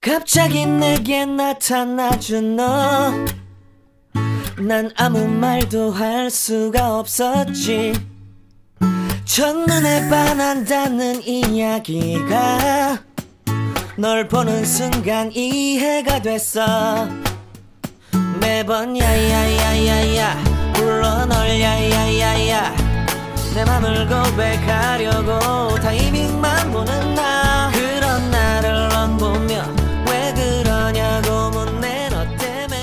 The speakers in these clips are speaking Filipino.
갑자기 내게 나타나준 너, 난 아무 말도 할 수가 없었지. 첫눈에 반한다는 이야기가 널 보는 순간 이해가 됐어. 매번 야야야야야 불러 널 야야야야, 내 맘을 고백하려고 타이밍만 보는 나. 그런 나를 넌 보며 왜 그러냐고 묻네 너 때문에.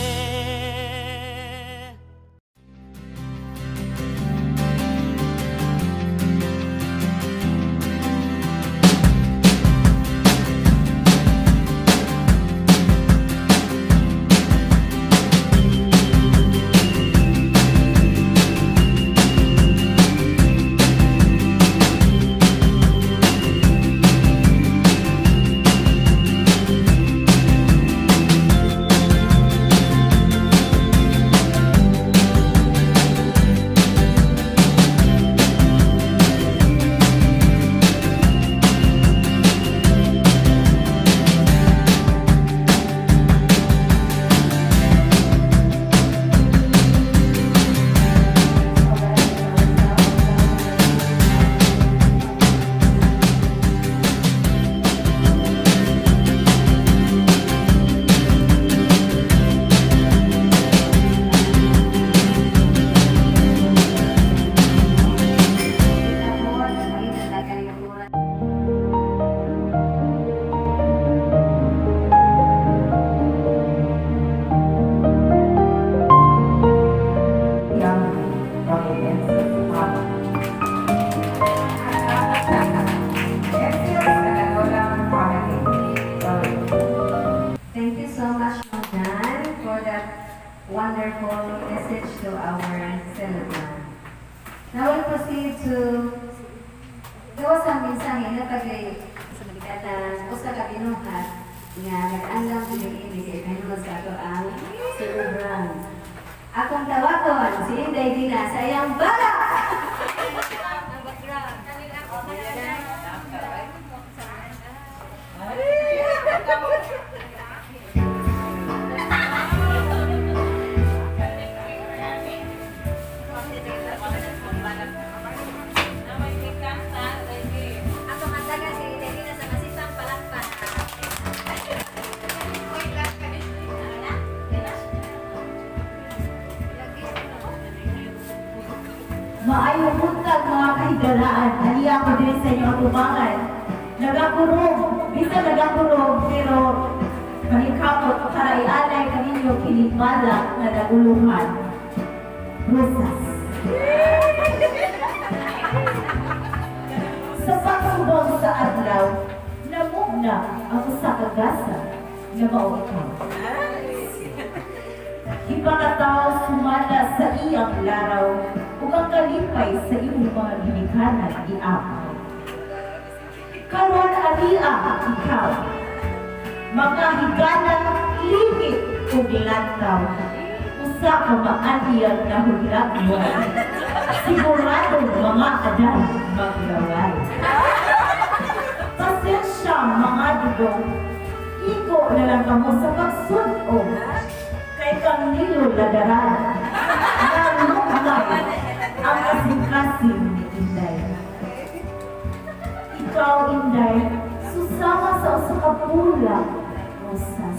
Wonderful message to our celebrant. Now we'll proceed to gawa sa mensahe na tagay kata usa ka binuhat nga nag-andam pinili kay sa ato ang celebrant. Akong tawagon si Inday Dina sa iyang bala. Maayong buntag mga kahigalaan, haliya ko din sa inyo tumangan. Nagakurong, bisa nagakurong, pero mahikapot karayalay kaninyo kinigmala na naguluhan. Rosas. Sa pagsubong sa adlaw, namugna ako sa kagasa na maukang. Ipakataw sumala sa iyang laraw, ug ang kalipay sa iyong mga ginikanan iapay. Karon alia ikaw, mga higanan limit ug lantaw, usa ka maaniyag na huglagway, sigurado mga adan maglaway. Pasensya mga dudong, iko na lang kamo sa pagsunog, kay kang nilo ladaran, nanumay ang kasing-kasing ni Inday. Ikaw, Inday, susama sa usa ka pula, rosas.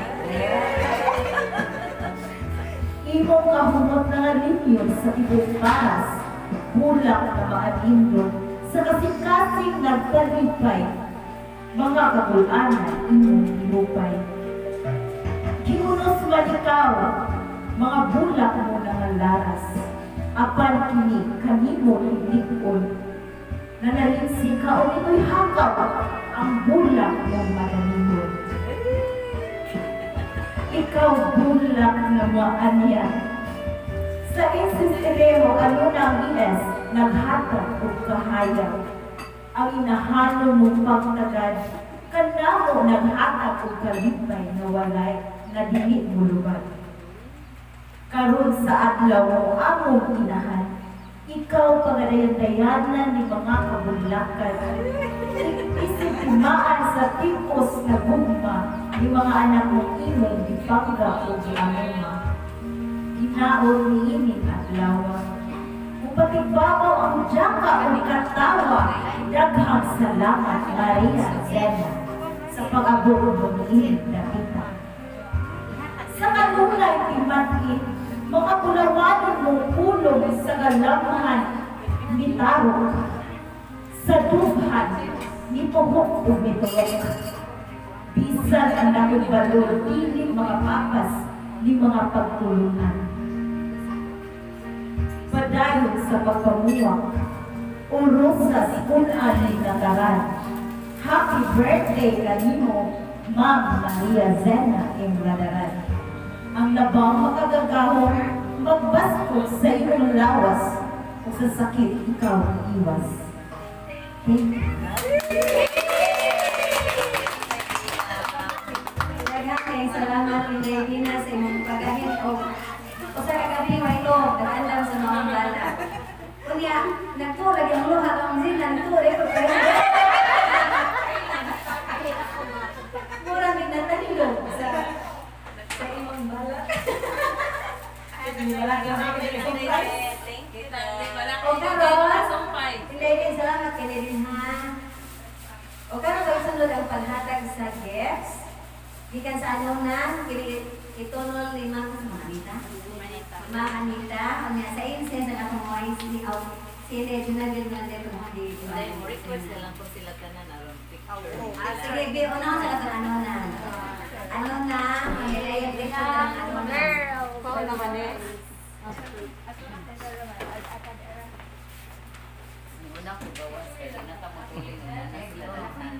Imong kahumot na nga ninyo sa ibong paras, bulak na maanindog, sa kasing-kasing nagkalipay, mga kapulanan imong inupay. Giunos man ikaw, mga bulak mo na nga laras, apan kini kanimo ilikon, na nalinsika o ito'y hakaw ang bulak ng mananimod. Ikaw bulak na maanyan, sa insistiremo kanunang ines, naghatag o kahayag, ang inahalo mong pagtagad, kanamo naghatag o kalipay na walay, na dili mo lubad. Karon sa adlaw mo among inahan, ikaw pagadayan-dayanan ni mga kabulakan, isip timaan sa tipos na gugma, Yung mga anak mong imong ipangga o giamema. Ginaon ni ining at lawa. Upatibabaw ang jaka o ikatawa. Daghang salamat Maria Zena sa pag-abot mo ni ining dapita. Sa kanunay timatin, mga pulawanin mong pulong sa galamahan ni Taro. Sa dughan ni Puhok o Mitulog. Bisan ang nakubalor, pilit mga papas ni mga pagtulungan. Padayon sa pagpamuwak, urusas unan ni Nagaran. Happy birthday kanimo, Ma'am Maria Zena Imradaran. Ang labang makagagahong magbaskog sa iyong lawas o sa sakit ikaw iwas. Thank you. Salamat ni Dina sa imong pagahit o sa kagabi may ito, nag-andam sa mga bata. Kunya, nagturag yung luha kang zina, nagturag ko kayo. Mura may natanilog sa imong bala. O karon, hindi salamat kay Lilin ha. O karon kayo sunod ang paghatag sa gifts. Gikan sa anunan, itunol ni Ma'am Anita. Ma'am Anita, sa incense na akong wais ni Sile, dinagil na dito mga dito. Request na lang po sila tanan aron pick out. Sige, biyo na sa katong anunan. Anunan, maghilayag dito ng anunan. Girl, ko naman eh. Una ko bawas kaya natamatulin na sila tanan.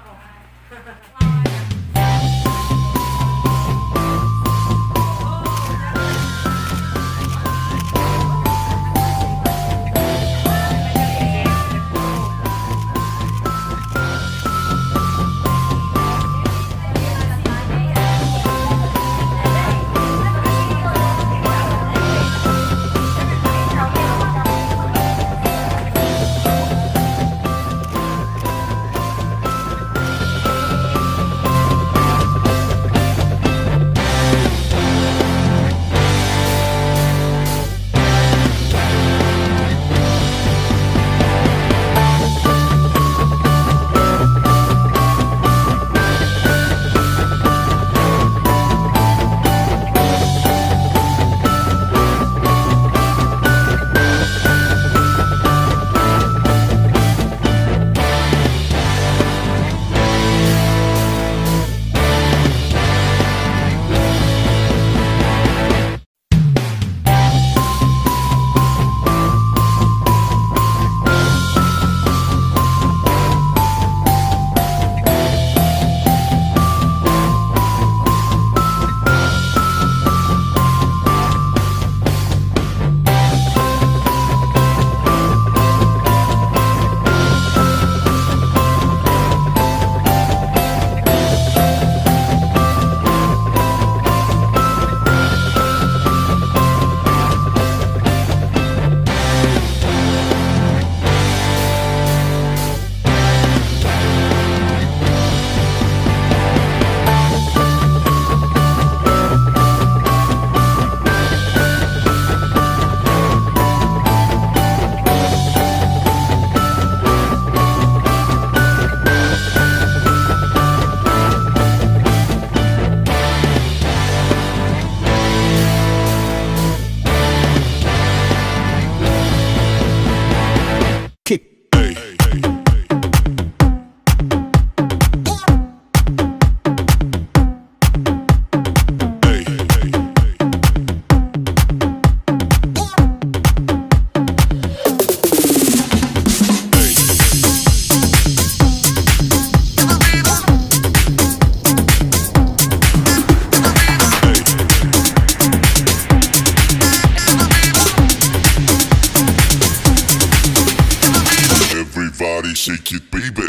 shake it, baby.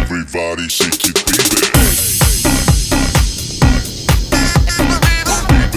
Everybody shake it, baby.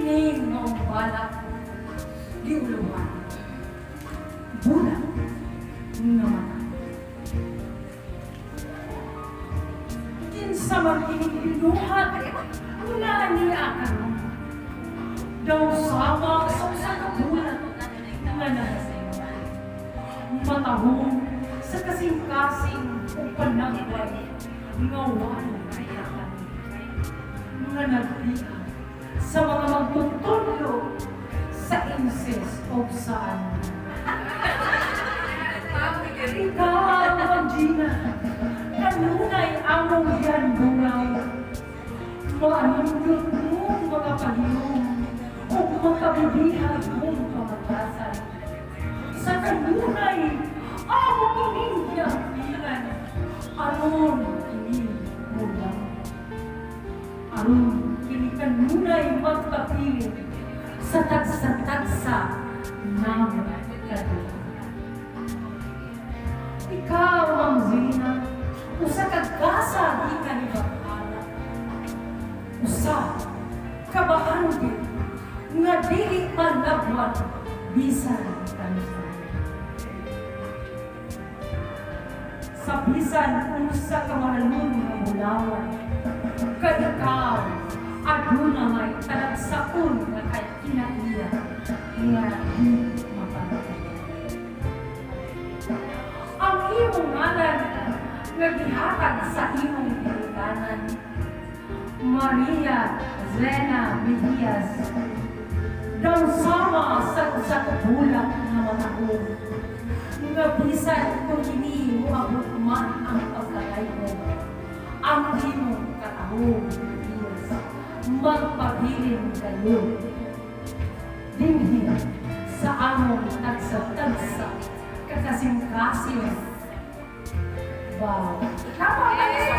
Kining mga balak di uluhan. Bulan nga mata. Kinsa man kinikinuhat nga niya ka. Daw sama sa usa ka bulan nga nalasing. Matahong sa kasing-kasing o panagway nga walang kayakan. Nga nagdiha sa mga magtutulo sa incest o saan. Ikaw, Gina, kanunay among yan bungaw. Maanundot mong mga paniyong o makabibihan mong pamatasan. Sa kanunay among inindiyakilan, aron kini mulang. Aron kini kanunay magpapilit sa tagsa-tagsa namin kadula. Ikaw ang Gina, usa kagasa di ka ni Bakala. Usa kabahangin nga dili panagwan bisan kanusan. Sa bisan usa ka mahalon nga bulawan, kay ikaw aduna may talagsaon nga kay kinaiya nga di mapatay. Ang imong ngalan nga gihatag sa imong ginikanan, Maria Zena Mejias, daw sama sa usa ka bulan nga manahon, nga bisan kung kini moabot man ang pagkalayo, ang imong katahong Mejias magpabilin kayo. Dinhi sa among tagsa-tagsa kakasing-kasing. Wow. Tama ba niyo?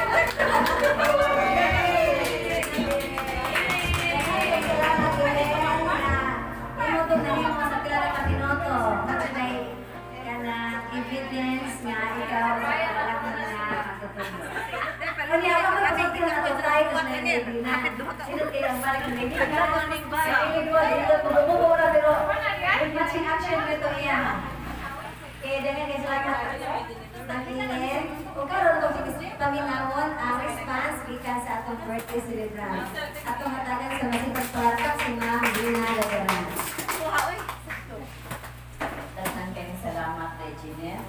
Evidence nga ikaw wala ko na nakakatulog. Kani ako magpapagkin na ito tayo na Medina. Sino kayo ang balik na Medina? Sa inyo dito, bumubura pero with matching action nito iya. Kaya dengan yung salamat tangilin. Kung karoon itong paminawon ang response gikan sa atong birthday celebrant. Atong hatagan sa masipag palatag si Ma'am Gina Lagaran. Daghang kayong salamat kay Jeanette.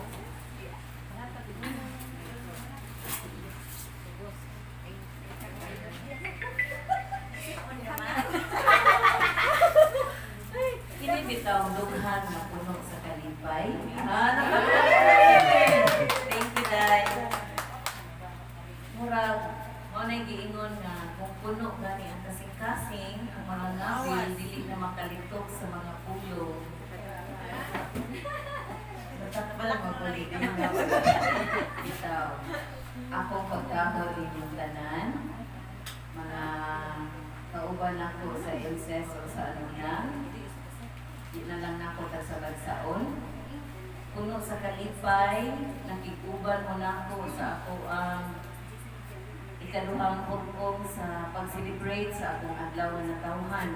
Kini bitaw dughan na puno sa kalipay. Thank you, Day. Murag, mo na giingon nga kung puno gani ang kasing-kasing, ang mga ngawil dili na makalitok sa mga pulo. Balak mo puli ng mga bitaw. Akong pagkahol inyong tanan, mga kauban ako sa incest o sa ano yan. Di na lang ako sa bagsaon. Puno sa kalipay, nakikuban mo na ako sa ako ang ikaduhang purpong sa pag-celebrate sa akong adlaw na tawhan.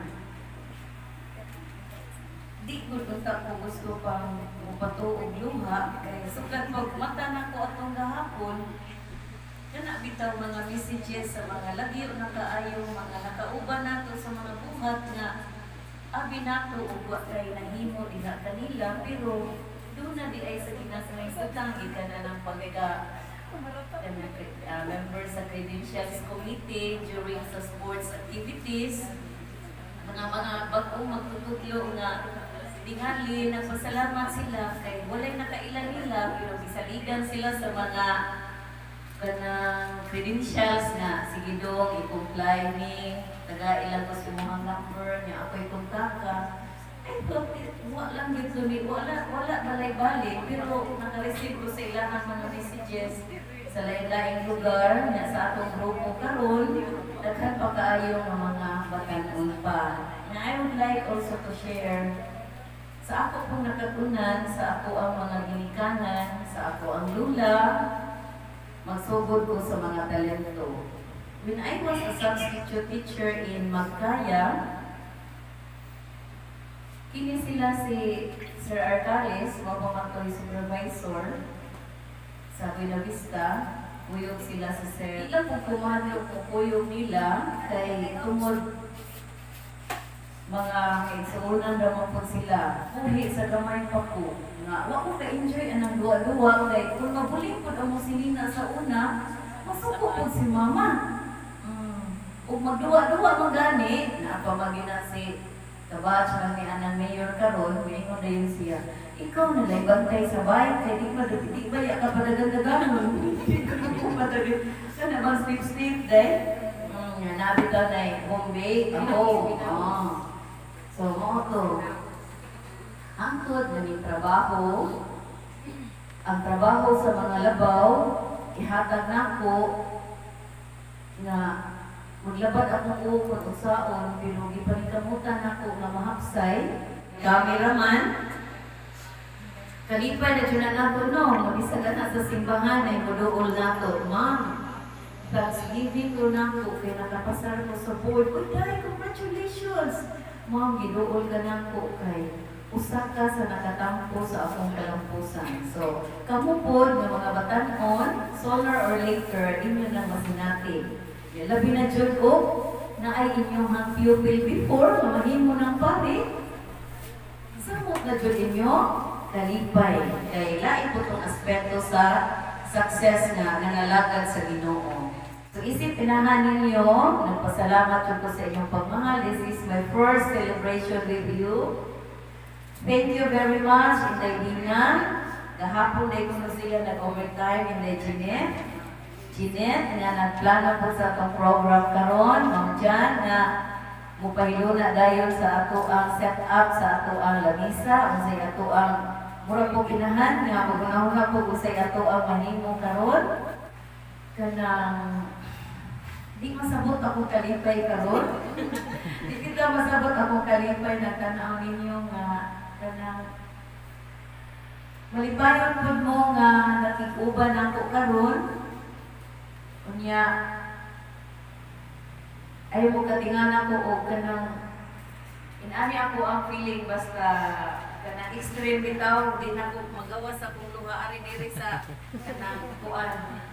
Di ko unta ko gusto pang upatuog luha, kaya sukat pag mata na ko atong gahapon, kana bitaw mga messages sa mga lagyo na kaayong mga nakauban nato sa mga buhat nga abi nato ug wa kay nahimo diha kanila, pero doon na di ay sa ginasangitang gikan na ng pagka member sa credentials committee during sa sports activities, mga bagong magtutudlo nga tingali, nagpasalamat sila kay walay nakailan nila pero bisaligan sila sa mga kanang credentials na sige dong i-comply ni taga-ilang ko sa mga number niya ako'y kontaka. Ay wala lang dito ni wala balay-balik pero naka-receive ko sa ilang mga messages sa lain-laing lugar na sa atong grupo karon daghan pa kaayo ng mga batan-on pa. And I would like also to share sa ako pong nakatunan, sa ako ang mga ginikanan, sa ako ang lula, magsugod ko sa mga talento. When I was a substitute teacher in Magkaya, Kini sila si Sir Arcalis, mapamatoy supervisor sa Buena Vista. Kuyog sila sa Sir. Ila po kumano po kuyog nila kay tungod mga kaigsuunan naman po sila. Kuhi sa gamay pa po. Nga, wako ka-enjoy anang duwa-duwa kay kung mabuling po ang musilina sa una, masuko po si mama. Kung magduwa-duwa mo gani, napamagina si Kabach ng ni Anang Mayor karon, mingon na yun siya. Ikaw na lang bantay sa bahay, kaya di ba ya ka padagan-dagan. Hindi ko na po padagan. Sana bang sleep-sleep dahil? Nabita na yung Bombay, ako. So, mo to. Angkod na may trabaho. Ang trabaho sa mga labaw, ihatag na ko na maglabad ako kung usaon, pero gipanikamutan ako na mahapsay. Cameraman, kalipay na dyan na nato, no? Mag-isa na sa simbahan ay muduol na to. Ma'am, Thanksgiving ko na ko, kaya nakapasar ko sa board. Uy, dahil, congratulations! Ma'am, giduol ka na ko kay usa ka sa nakatampo sa akong kalampusan. So, kamu po ng mga batanon, sooner or later, inyo lang masinati. Labi na dyan ko, na ay inyong hang pupil before, mahimo ng pare. Samot na dyan inyo, kalipay. Kaya lain po itong aspeto sa success na nangalagad sa Ginoo. So isip tinahan ninyo, nagpasalamat ko sa inyong pagmahal. This is my first celebration with you. Thank you very much, Inday Dina. Kahapon na ikuno sila nag-overtime, Inday Jeanette, nga nagplano po sa itong program karon, Ma'am Jan, na mupahiluna dayon sa ato ang set-up sa ato ang lamisa, unsay ato ang mura po kinahan, nga magunahuna po unsay ato ang mahimo karon. Kanang di masabot akong kalipay karon. Di kita masabot akong kalipay na tanaw ninyo nga kanang malipayon po mo nga nakikuban ako karon. Unya, ayaw mo katinganan ko o kanang inami ako ang feeling basta kanang extreme bitaw, di na ko magawa sa kong luha ari diri sa kanang kuan.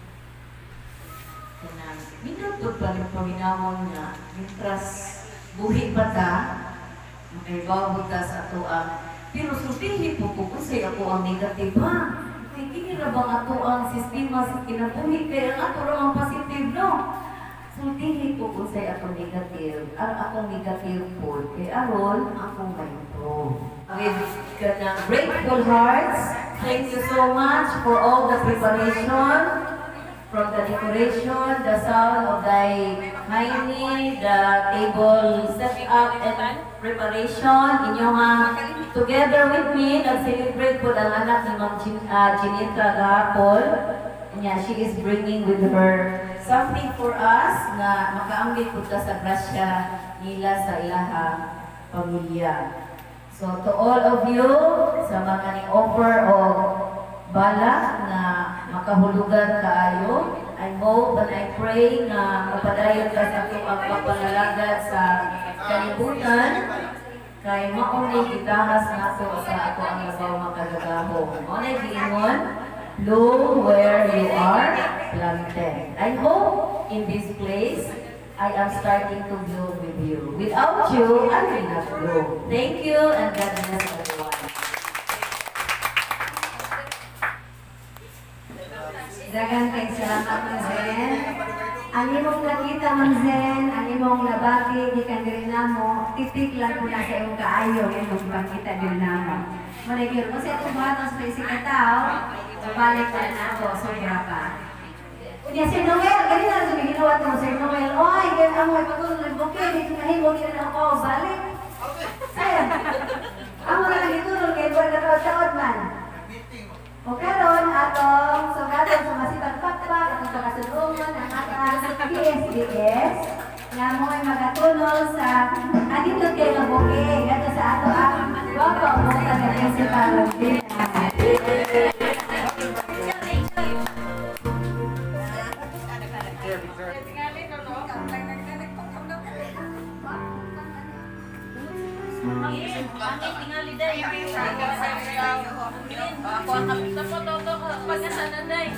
Kanang minutod pa rin paminawon nga mintras buhi pa ta makaibaw ta sa ato ang pero sultihin po ko kasi ako ang negative ha. Kini ra bang ato ang sistema sa kinabuhi kaya ang ato ra ang positive, no? So, dili ko kung say ato negative. Ang akong negative po, kaya aron ako may improve. With kanang grateful hearts, thank you so much for all the preparation, from the decoration, the sound of thy hiney, the table set up and preparation, inyong together with me, nag-celebrate po ang anak ni Ma'am Ginita Gapol. She is bringing with her something for us na makaambit po ta sa grasya nila sa ilaha pamilya. So to all of you, sa mga ni-offer o balak na makahulugan kaayo, I hope and I pray na mapadayon ka sa ato ang pagpalalagad sa kalibutan. Kay maunay gitahas nato sa ato ang labaw makagagahong. Maunay giingon, bloom where you are planted. I hope in this place, I am starting to bloom with you. Without you, I will not bloom. Thank you and God bless everyone. Dagan kay salamat Ma'am Zen. Ang imong nakita Ma'am Zen, ang imong labati di kan diri namo, titik lang po na sa imong kaayo imong ipakita diri namo. Maligir kasi atong batas sa isig tao, balik pa na ako sobra pa. Unya si Noel, ganito na sabi ginawa to si Noel. Oy, ganito mo ipatuloy ng bukid, dito na himo din na ako balik. Sayang. Amo na lang itulog kay buwan na taon man. O karon atong sugaton sa masipag pakpak atong pagkasulungan ang atang PSDS nga mo ay magatulong sa adito kay Labuke gato sa ato ang wapo mo sa principal din. Pangit tingali day. Ako ang kapita po to pagkasana day.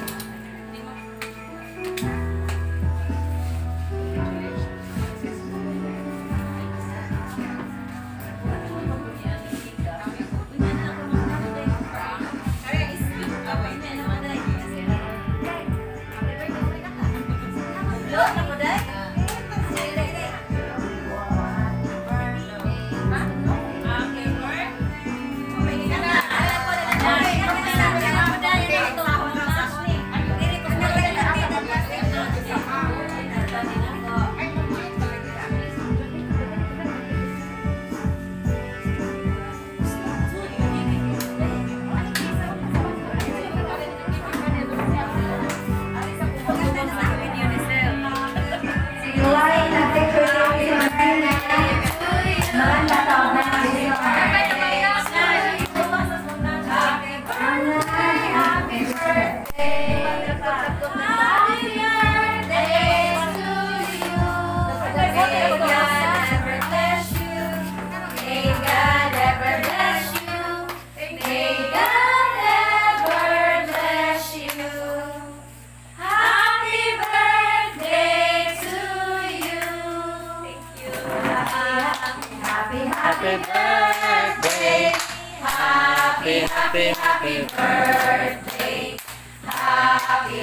Happy birthday, happy birthday, happy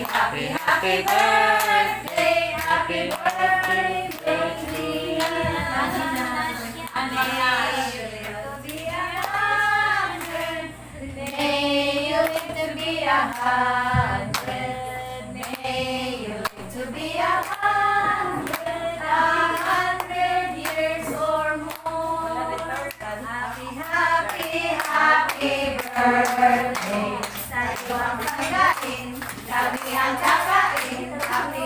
birthday, May you live to be 100. May you live to be 100 years or more. Happy birthday. Sa'yo ang kagain, kami ang kakain. Happy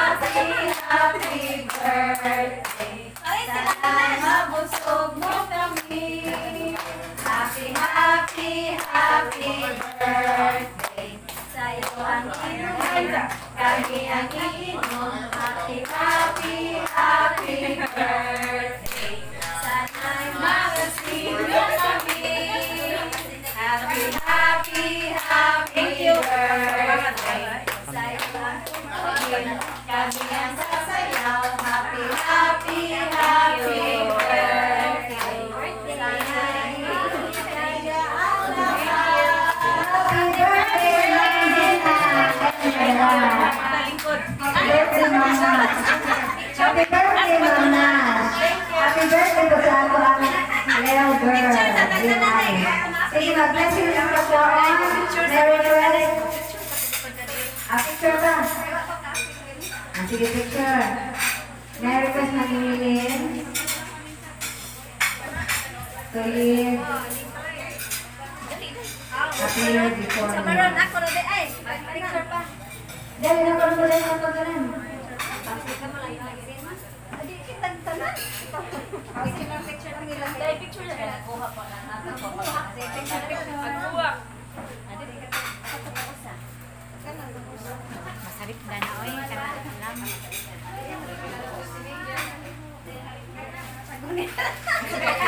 birthday. Sana'y mabusog mo kami. Happy birthday. Sa'yo ang inumin, kami ang iinom. Happy birthday. Sana'y makasinyo kami. Happy birthday. Sa'yo ang inumin, kami ang sasayaw. Happy birthday. Sana'y Happy birthday, Mama! Happy birthday ko sa ako ang little girl. Sige, mag-blessing lang ko po. Merry Christmas. Picture ba? Sige, picture. Merry Christmas, Emilin. Solid. Happy year before me. ako na din. Ay, picture pa. Dali na ko rin ang pagkalan. Pagkita mo lang yung lagi din, mas. Adi, kitang-tanan. Picture lang nila. Dahil picture na kaya kuha pa na natin. Pagkuha. Masarap na na, oy. Salamat.